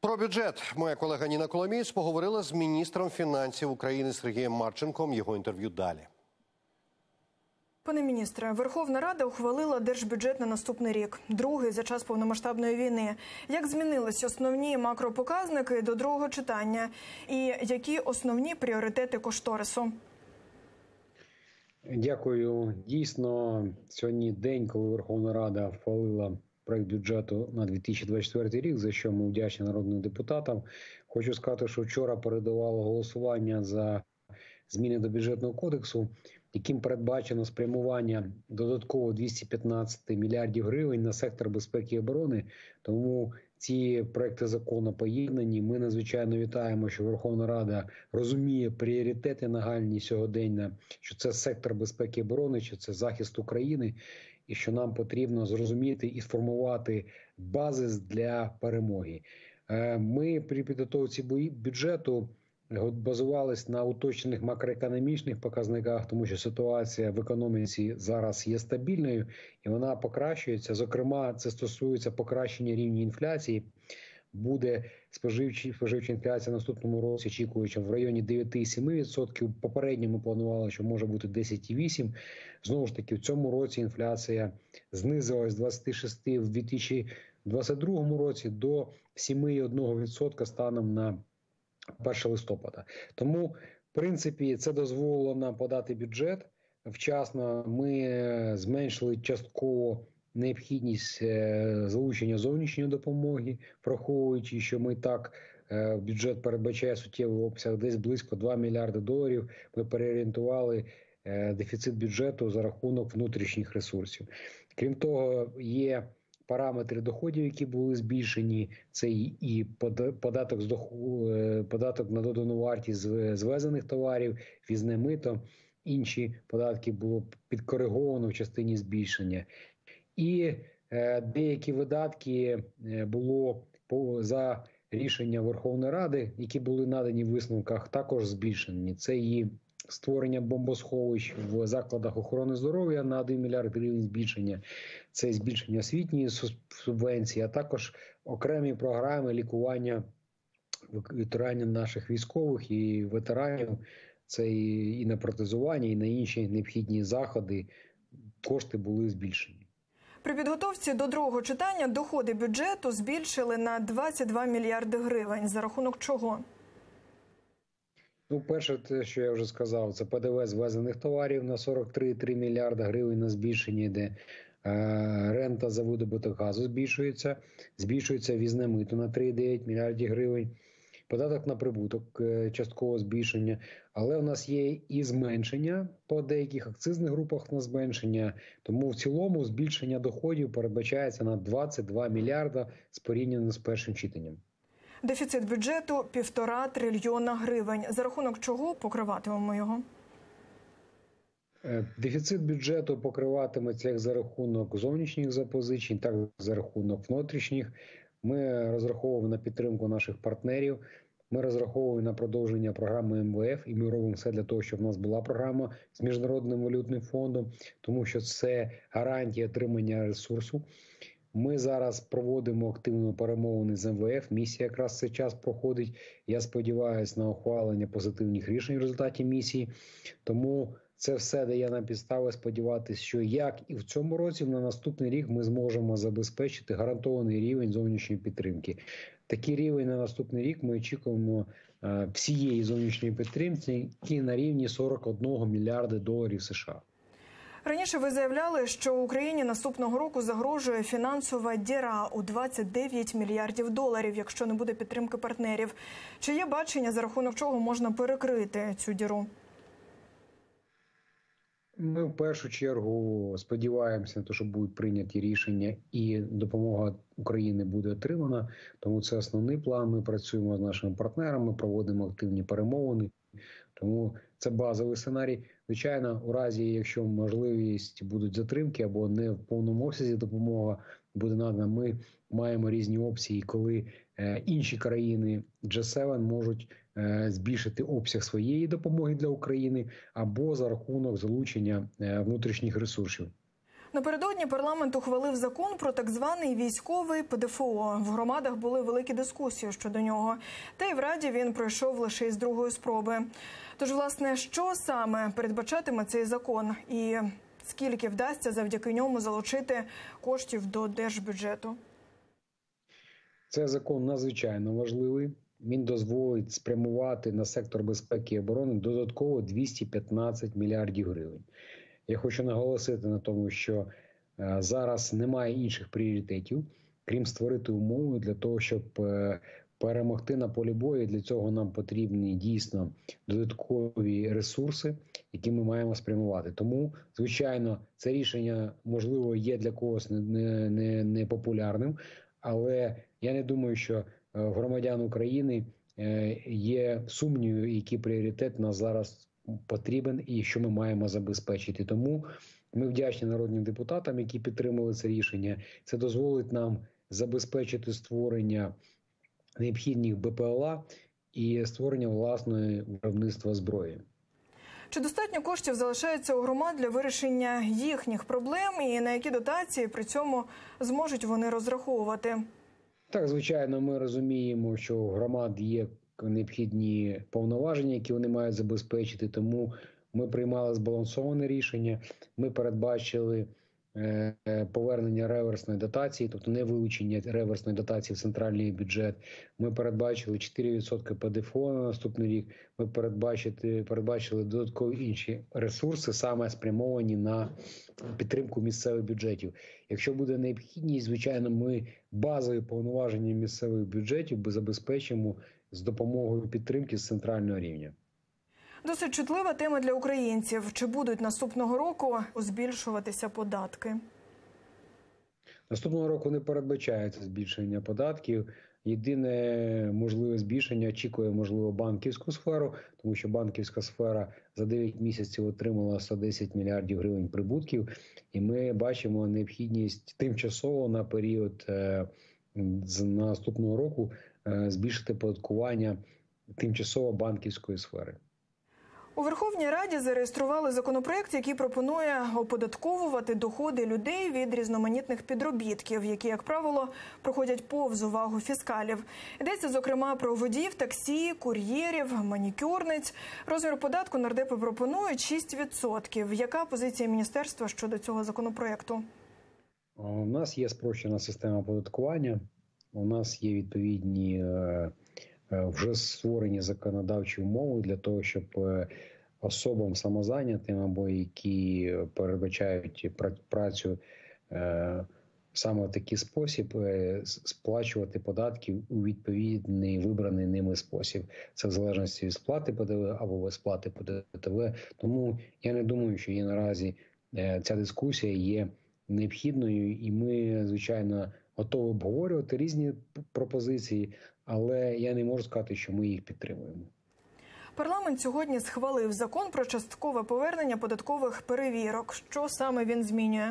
Про бюджет моя колега Ніна Коломієць поговорила з міністром фінансів України Сергієм Марченком. Його інтерв'ю далі. Пане міністре, Верховна Рада ухвалила держбюджет на наступний рік. Другий за час повномасштабної війни. Як змінились основні макропоказники до другого читання? І які основні пріоритети кошторису? Дякую. Дійсно, сьогодні день, коли Верховна Рада ухвалила проект бюджету на 2024 рік, за що ми вдячні народним депутатам. Хочу сказати, що вчора передавало голосування за зміни до бюджетного кодексу, яким передбачено спрямування додатково 215 мільярдів гривень на сектор безпеки і оборони. Тому ці проекти закону поєднані. Ми надзвичайно вітаємо, що Верховна Рада розуміє пріоритети нагальні сьогодення, що це сектор безпеки і оборони, що це захист України, і що нам потрібно зрозуміти і сформувати базис для перемоги. Ми при підготовці бюджету базувались на уточнених макроекономічних показниках, тому що ситуація в економіці зараз є стабільною і вона покращується. Зокрема, це стосується покращення рівня інфляції. Буде споживча інфляція в наступному році, очікуючи в районі 9,7%. Попередньо ми планували, що може бути 10,8%. Знову ж таки, в цьому році інфляція знизилась з 26% в 2022 році до 7,1% станом на 1 листопада. Тому, в принципі, це дозволило нам подати бюджет вчасно. Ми зменшили частково необхідність залучення зовнішньої допомоги, враховуючи, що ми так, бюджет передбачає суттєвий обсяг, десь близько 2 мільярди доларів. Ми переорієнтували дефіцит бюджету за рахунок внутрішніх ресурсів. Крім того, є параметри доходів, які були збільшені, це і податок на додану вартість звезених товарів, ввізне мито, інші податки було підкориговано в частині збільшення. І деякі видатки було за рішення Верховної Ради, які були надані в висновках, також збільшені. Це і створення бомбосховищ в закладах охорони здоров'я на 1 мільярд гривень збільшення, це збільшення освітньої субвенції, а також окремі програми лікування ветеранів наших військових і ветеранів. Це і на протезування, і на інші необхідні заходи. Кошти були збільшені. При підготовці до другого читання доходи бюджету збільшили на 22 мільярди гривень. За рахунок чого? Перше, те, що я вже сказав, це ПДВ звезених товарів на 43,3 мільярда гривень на збільшення йде. Рента за видобуток газу збільшується ввізне мито на 3,9 мільярдів гривень. Податок на прибуток частково збільшення, але у нас є і зменшення по деяких акцизних групах на зменшення, тому в цілому збільшення доходів передбачається на 22 мільярда з порівняно з першим читанням. Дефіцит бюджету – 1,5 трильйона гривень. За рахунок чого покриватимемо його? Дефіцит бюджету покриватиметься як за рахунок зовнішніх запозичень, так і за рахунок внутрішніх. Ми розраховуємо на підтримку наших партнерів, ми розраховуємо на продовження програми МВФ, і ми робимо все для того, щоб в нас була програма з Міжнародним валютним фондом, тому що це гарантія отримання ресурсу. Ми зараз проводимо активно перемовини з МВФ, місія якраз цей час проходить. Я сподіваюся на ухвалення позитивних рішень в результаті місії, тому це все дає нам підстави сподіватися, що як і в цьому році, на наступний рік ми зможемо забезпечити гарантований рівень зовнішньої підтримки. Такий рівень на наступний рік ми очікуємо всієї зовнішньої підтримки на рівні 41 мільярда доларів США. Раніше ви заявляли, що Україні наступного року загрожує фінансова діра у 29 мільярдів доларів, якщо не буде підтримки партнерів. Чи є бачення, за рахунок чого можна перекрити цю діру? Ми в першу чергу сподіваємося на те, що будуть прийняті рішення і допомога України буде отримана. Тому це основний план. Ми працюємо з нашими партнерами, проводимо активні перемовини. Тому це базовий сценарій. Звичайно, у разі, якщо можливість будуть затримки або не в повному обсязі допомога буде надана, ми маємо різні опції, коли інші країни G7 можуть збільшити обсяг своєї допомоги для України або за рахунок залучення внутрішніх ресурсів. Напередодні парламент ухвалив закон про так званий військовий ПДФО. В громадах були великі дискусії щодо нього. Та й в Раді він пройшов лише із другої спроби. Тож, власне, що саме передбачатиме цей закон? І скільки вдасться завдяки ньому залучити коштів до держбюджету? Це закон надзвичайно важливий. Він дозволить спрямувати на сектор безпеки і оборони додатково 215 мільярдів гривень. Я хочу наголосити на тому, що зараз немає інших пріоритетів, крім створити умови для того, щоб перемогти на полі бою. Для цього нам потрібні дійсно додаткові ресурси, які ми маємо спрямувати. Тому, звичайно, це рішення, можливо, є для когось не популярним, але я не думаю, що громадян України є сумнівів, який пріоритет нас зараз потрібен і що ми маємо забезпечити. Тому ми вдячні народним депутатам, які підтримали це рішення. Це дозволить нам забезпечити створення необхідних БПЛА і створення власної виробництва зброї. Чи достатньо коштів залишається у громад для вирішення їхніх проблем і на які дотації при цьому зможуть вони розраховувати? Так, звичайно, ми розуміємо, що у громад є необхідні повноваження, які вони мають забезпечити, тому ми приймали збалансоване рішення. Ми передбачили повернення реверсної дотації, тобто не вилучення реверсної дотації в центральний бюджет. Ми передбачили 4% ПДФО на наступний рік. Ми передбачили додаткові інші ресурси, саме спрямовані на підтримку місцевих бюджетів. Якщо буде необхідність, звичайно, ми базові повноваження місцевих бюджетів забезпечимо з допомогою підтримки з центрального рівня. Досить чутлива тема для українців. Чи будуть наступного року збільшуватися податки? Наступного року не передбачається збільшення податків. Єдине можливе збільшення очікує, можливо, банківську сферу, тому що банківська сфера за 9 місяців отримала 110 мільярдів гривень прибутків. І ми бачимо необхідність тимчасово на період з наступного року збільшити податкування тимчасово банківської сфери. У Верховній Раді зареєстрували законопроект, який пропонує оподатковувати доходи людей від різноманітних підробітків, які, як правило, проходять повз увагу фіскалів. Йдеться, зокрема, про водіїв таксі, кур'єрів, манікюрниць. Розмір податку нардепи пропонують 6%. Яка позиція міністерства щодо цього законопроекту? У нас є спрощена система оподаткування, у нас є відповідні вже створені законодавчі умови для того, щоб особам самозайнятим або які передбачають працю саме в такий спосіб сплачувати податки у відповідний вибраний ними спосіб. Це в залежності від сплати ПДВ або без сплати ПДВ. Тому я не думаю, що є наразі ця дискусія є необхідною, і ми, звичайно, готові обговорювати різні пропозиції, але я не можу сказати, що ми їх підтримуємо. Парламент сьогодні схвалив закон про часткове повернення податкових перевірок. Що саме він змінює?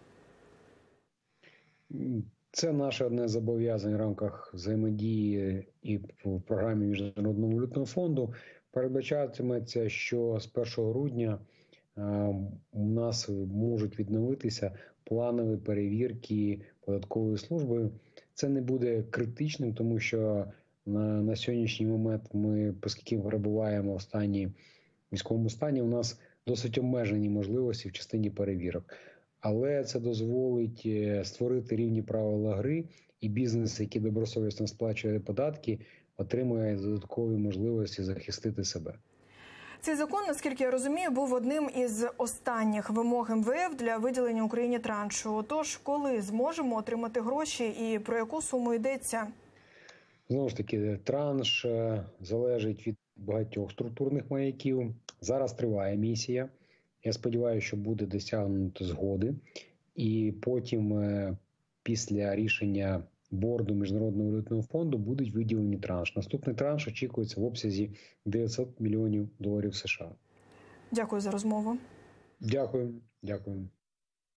Це наше одне з зобов'язань в рамках взаємодії і в програмі Міжнародного валютного фонду. Передбачатиметься, що з 1 грудня у нас можуть відновитися планові перевірки податковою службою. Це не буде критичним, тому що на сьогоднішній момент ми, оскільки перебуваємо в військовому стані, у нас досить обмежені можливості в частині перевірок. Але це дозволить створити рівні правила гри, і бізнес, який добросовісно сплачує податки, отримує додаткові можливості захистити себе. Цей закон, наскільки я розумію, був одним із останніх вимог МВФ для виділення Україні траншу. Тож, коли зможемо отримати гроші і про яку суму йдеться? Знову ж таки, транш залежить від багатьох структурних маяків. Зараз триває місія. Я сподіваюся, що буде досягнуто згоди. І потім, після рішення борду Міжнародного валютного фонду, будуть виділені транш. Наступний транш очікується в обсязі $900 мільйонів США. Дякую за розмову. Дякую.